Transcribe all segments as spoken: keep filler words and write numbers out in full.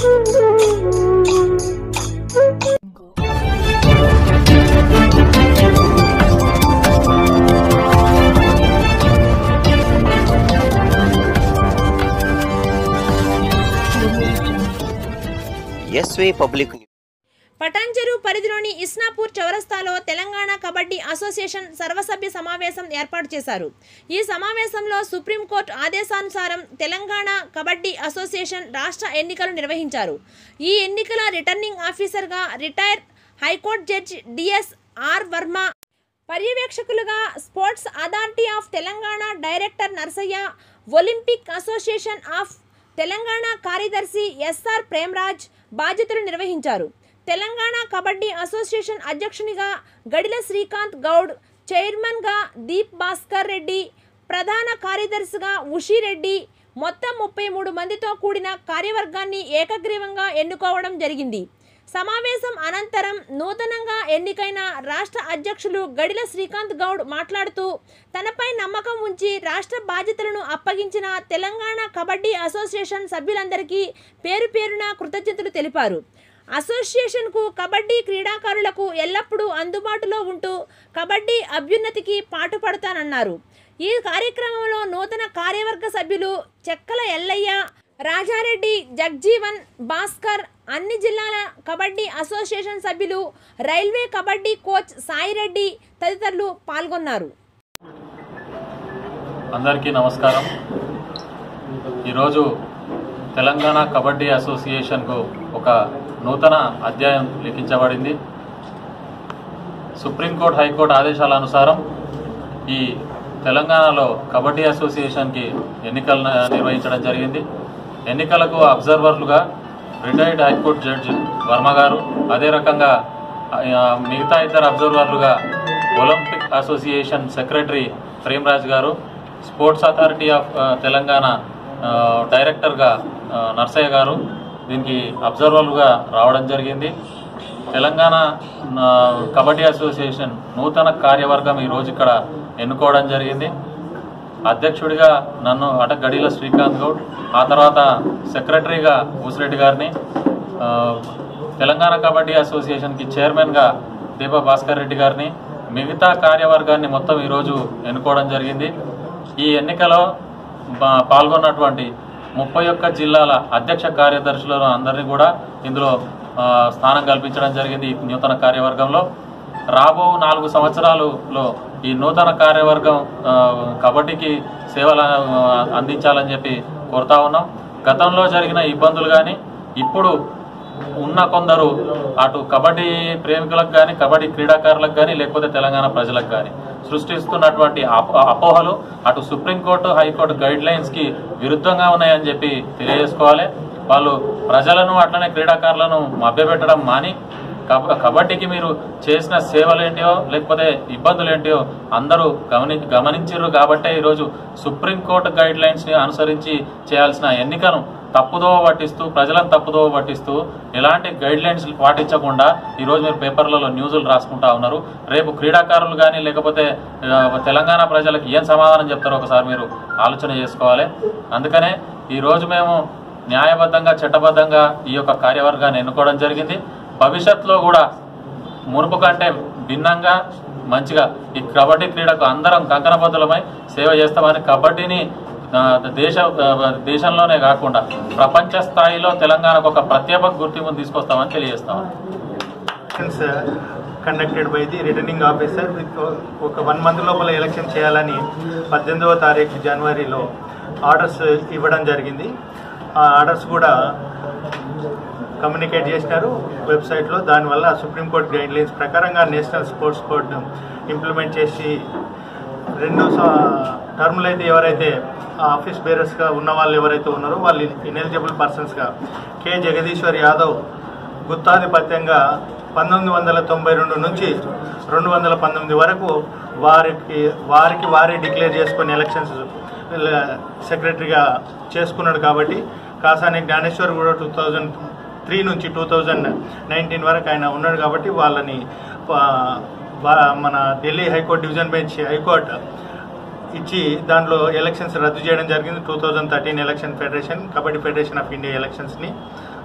ఎస్వే public Patancheru పరిధిలోని ఇస్నాపూర్ చౌరస్తాలో Telangana kabaddi association సర్వసభ్య సమావేశం ఏర్పాటు చేశారు. ఈ సమావేశంలో సుప్రీంకోర్టు ఆదేశానుసారం తెలంగాణ కబడ్డీ అసోసియేషన్ రాష్ట్ర ఎన్నికలు నిర్వహించారు. ఈ ఎన్నికల రిటర్నింగ్ ఆఫీసర్గా retire high court judge D S R Varma, పర్యవేక్షకులుగా sports authority of Telangana director Narsaiah, Olympic association of Telangana కార్యదర్శి ఎస్ఆర్ ప్రేమరాజ్ బాధ్యతలు నిర్వహించారు. తెలంగాణ కబడ్డీ అసోసియేషన్ అధ్యక్షునిగా గడిల శ్రీకాంత్ గౌడ్, చైర్మన్గా దీప్ భాస్కర్ రెడ్డి, ప్రధాన కార్యదర్శిగా ఉషిరెడ్డి మొత్తం ముప్పై మూడు మందితో కూడిన కార్యవర్గాన్ని ఏకగ్రీవంగా ఎన్నుకోవడం జరిగింది. సమావేశం అనంతరం నూతనంగా ఎన్నికైన రాష్ట్ర అధ్యక్షులు గడిల శ్రీకాంత్ గౌడ్ మాట్లాడుతూ తనపై నమ్మకం ఉంచి రాష్ట్ర బాధ్యతలను అప్పగించిన తెలంగాణ కబడ్డీ అసోసియేషన్ సభ్యులందరికీ పేరు పేరున కృతజ్ఞతలు తెలిపారు. అసోసియేషన్కు కబడ్డీ క్రీడాకారులకు ఎల్లప్పుడూ అందుబాటులో ఉంటూ కబడ్డీ అభ్యున్నతికి పాటుపడతానన్నారు. ఈ కార్యక్రమంలో నూతన కార్యవర్గ సభ్యులు చెక్కల ఎల్లయ్య, రాజారెడ్డి, జగ్జీవన్, భాస్కర్, అన్ని జిల్లాల కబడ్డీ అసోసియేషన్ సభ్యులు, రైల్వే కబడ్డీ కోచ్ సాయిరెడ్డి తదితరులు పాల్గొన్నారు. అందరికీ నమస్కారం. ఈరోజు తెలంగాణ కబడ్డీ అసోసియేషన్కు ఒక నూతన అధ్యాయం లిఖించబడింది. సుప్రీంకోర్టు, హైకోర్టు ఆదేశాల అనుసారం ఈ తెలంగాణలో కబడ్డీ అసోసియేషన్కి ఎన్నికలు నిర్వహించడం జరిగింది. ఎన్నికలకు అబ్జర్వర్లుగా retired high court judge Varma garu, అదే రకంగా మిగతా ఇద్దరు అబ్జర్వర్లుగా Olympic association secretary Premraj garu, sports authority of Telangana డైరెక్టర్గా నర్సయ్య గారు దీనికి అబ్జర్వర్లుగా రావడం జరిగింది. తెలంగాణ కబడ్డీ అసోసియేషన్ నూతన కార్యవర్గం ఈరోజు ఇక్కడ ఎన్నుకోవడం జరిగింది. అధ్యక్షుడిగా నన్ను అట గడిల శ్రీకాంత్ గౌడ్, ఆ తర్వాత సెక్రటరీగా ఊసిరెడ్డి గారిని, తెలంగాణ కబడ్డీ అసోసియేషన్కి చైర్మన్గా దీప భాస్కర్ రెడ్డి గారిని, మిగతా కార్యవర్గాన్ని మొత్తం ఈరోజు ఎన్నుకోవడం జరిగింది. ఈ ఎన్నికలో పాల్గొన్నటువంటి ముప్పై ఒక్క జిల్లాల అధ్యక్ష కార్యదర్శులను అందరినీ కూడా ఇందులో స్థానం కల్పించడం జరిగింది. ఈ నూతన కార్యవర్గంలో రాబో నాలుగు సంవత్సరాలలో ఈ నూతన కార్యవర్గం కబడ్డీకి సేవలు అందించాలని చెప్పి కోరుతా ఉన్నాం. గతంలో జరిగిన ఇబ్బందులు కానీ ఇప్పుడు ఉన్న కొందరు అటు కబడ్డీ ప్రేమికులకు కానీ, కబడ్డీ క్రీడాకారులకు కానీ, లేకపోతే తెలంగాణ ప్రజలకు కానీ సృష్టిస్తున్నటువంటి అపోహలు అటు సుప్రీంకోర్టు, హైకోర్టు గైడ్ లైన్స్కి విరుద్ధంగా ఉన్నాయని చెప్పి తెలియజేసుకోవాలి. వాళ్ళు ప్రజలను అట్లనే క్రీడాకారులను మభ్యపెట్టడం మాని కబడ్డీకి మీరు చేసిన సేవలు ఏంటియో లేకపోతే ఇబ్బందులు ఏంటియో అందరూ గమని గమనించారు కాబట్టే ఈరోజు సుప్రీంకోర్టు గైడ్ లైన్స్ని అనుసరించి చేయాల్సిన ఎన్నికను తప్పుదోవ పట్టిస్తూ, ప్రజలను తప్పుదోవ పట్టిస్తూ, ఎలాంటి గైడ్ లైన్స్ పాటించకుండా ఈరోజు మీరు పేపర్లలో న్యూస్లు రాసుకుంటా ఉన్నారు. రేపు క్రీడాకారులు కానీ లేకపోతే తెలంగాణ ప్రజలకు ఏం సమాధానం చెప్తారో ఒకసారి మీరు ఆలోచన చేసుకోవాలి. అందుకనే ఈరోజు మేము న్యాయబద్ధంగా, చట్టబద్ధంగా ఈ యొక్క కార్యవర్గాన్ని ఎన్నుకోవడం జరిగింది. భవిష్యత్తులో కూడా మునుపు కంటే భిన్నంగా మంచిగా ఈ కబడ్డీ క్రీడకు అందరం కంకణబద్ధులమై సేవ చేస్తామని, కబడ్డీని దేశ దేశంలోనే కాకుండా ప్రపంచ స్థాయిలో తెలంగాణకు ఒక ప్రత్యేక గుర్తింపును తీసుకొస్తామని తెలియజేస్తామని. Conducted by the returning officer with ఒక వన్ మంత్ లోపల ఎలక్షన్ చేయాలని పద్దెనిమిదవ తారీఖు జనవరిలో ఆర్డర్స్ ఇవ్వడం జరిగింది. ఆ ఆర్డర్స్ కూడా కమ్యూనికేట్ చేసినారు వెబ్సైట్లో. దానివల్ల సుప్రీంకోర్టు గైడ్ లైన్స్ ప్రకారంగా నేషనల్ స్పోర్ట్స్ కోడ్ ఇంప్లిమెంట్ చేసి రెండు టర్ములు అయితే ఎవరైతే ఆఫీస్ బేరర్స్గా ఉన్న వాళ్ళు ఎవరైతే ఉన్నారో వాళ్ళు ఇనెలిజిబుల్ పర్సన్స్గా కె జగదీశ్వర్ యాదవ్ గుత్తాధిపత్యంగా పంతొమ్మిది వందల తొంభై రెండు నుంచి రెండు వందల పంతొమ్మిది వరకు వారికి వారికి వారే డిక్లేర్ చేసుకుని ఎలక్షన్స్ సెక్రటరీగా చేసుకున్నాడు. కాబట్టి కాసాని జ్ఞానేశ్వర్ కూడా టూ థౌజండ్ త్రీ నుంచి టూ థౌజండ్ నైన్టీన్ వరకు ఆయన ఉన్నాడు. కాబట్టి వాళ్ళని మన Delhi high court division bench high court ఇచ్చి దాంట్లో ఎలక్షన్స్ రద్దు చేయడం జరిగింది. Two thousand thirteen election federation kabaddi federation of India ఎలక్షన్స్ని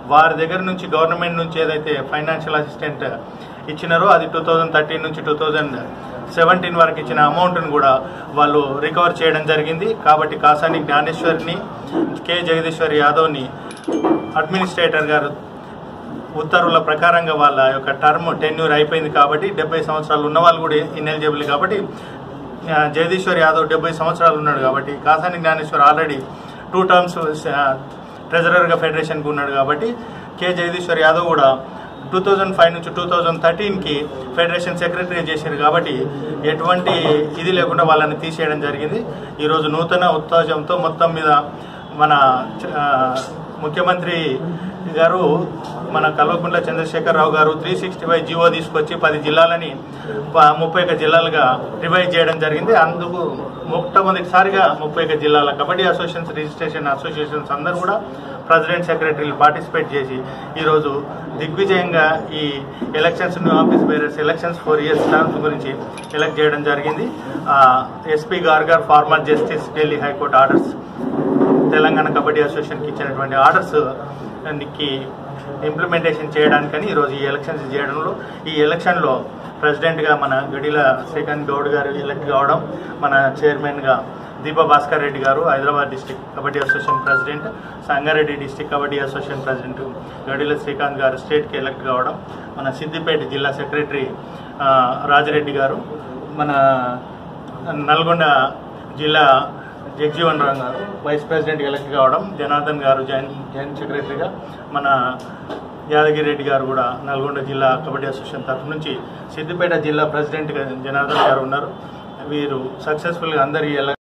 వారి దగ్గర నుంచి గవర్నమెంట్ నుంచి ఏదైతే ఫైనాన్షియల్ అసిస్టెంట్ ఇచ్చినారో అది టూ థౌజండ్ థర్టీన్ నుంచి టూ థౌజండ్ సెవెంటీన్ వరకు ఇచ్చిన అమౌంట్ను కూడా వాళ్ళు రికవర్ చేయడం జరిగింది. కాబట్టి కాసాని జ్ఞానేశ్వర్ని, కె జగదీశ్వర్ యాదవ్ని అడ్మినిస్ట్రేటర్ గారు ఉత్తర్వుల ప్రకారంగా వాళ్ళ యొక్క టర్మ్ టెన్యూర్ అయిపోయింది. కాబట్టి డెబ్బై సంవత్సరాలు ఉన్న వాళ్ళు కూడా ఇన్ఎలిజిబుల్. కాబట్టి జగదీశ్వర్ యాదవ్ డెబ్బై సంవత్సరాలు ఉన్నాడు. కాబట్టి Kasani Gnaneshwar already two terms ట్రెజరర్గా ఫెడరేషన్కి ఉన్నాడు. కాబట్టి కె జగదీశ్వర్ యాదవ్ కూడా టూ థౌజండ్ ఫైవ్ నుంచి టూ థౌజండ్ థర్టీన్కి ఫెడరేషన్ సెక్రటరీ చేశారు. కాబట్టి ఎటువంటి ఇది లేకుండా వాళ్ళని తీసేయడం జరిగింది. ఈరోజు నూతన ఉత్తేజంతో మొత్తం మీద మన ముఖ్యమంత్రి గారు, మన కల్వకుంట్ల చంద్రశేఖరరావు గారు త్రీ సిక్స్టీ ఫైవ్ జీవో తీసుకొచ్చి పది జిల్లాలని ముప్పై ఒక జిల్లాలుగా రివైజ్ చేయడం జరిగింది. అందుకు మొట్టమొదటిసారిగా ముప్పై ఒక జిల్లాల కబడ్డీ అసోసియేషన్స్, రిజిస్ట్రేషన్ అసోసియేషన్స్ అందరూ కూడా ప్రెసిడెంట్ సెక్రటరీలు పార్టిసిపేట్ చేసి ఈరోజు దిగ్విజయంగా ఈ elections, new office bearers elections four years terms గురించి ఎలక్ట్ చేయడం జరిగింది. ఎస్పీ గార్గర్ former justice Delhi high court orders Telangana kabaddi అసోసియేషన్కి ఇచ్చినటువంటి ఆర్డర్స్ కి ఇంప్లిమెంటేషన్ చేయడానికని ఈరోజు ఈ ఎలక్షన్స్ చేయడంలో ఈ ఎలక్షన్లో ప్రెసిడెంట్గా మన గడిల శ్రీకాంత్ గౌడ్ గారు ఎలక్ట్ కావడం, మన చైర్మన్గా Deepa Bhaskar Reddy garu Hyderabad district kabaddi association president, Sangareddy district kabaddi association president Gadila Srikanth garu స్టేట్కి ఎలక్ట్ కావడం, మన సిద్దిపేట జిల్లా సెక్రటరీ రాజిరెడ్డి గారు, మన నల్గొండ జిల్లా జగజీవన్ రామ్ గారు వైస్ ప్రెసిడెంట్ ఎలక్ట్ కావడం, జనార్దన్ గారు జాయింట్ జాయింట్ సెక్రటరీగా, మన యాదగిరి రెడ్డి గారు కూడా నల్గొండ జిల్లా కబడ్డీ అసోసియేషన్ తరఫు నుంచి, సిద్దిపేట జిల్లా ప్రెసిడెంట్గా జనార్దన్ గారు ఉన్నారు. వీరు సక్సెస్ఫుల్గా అందరి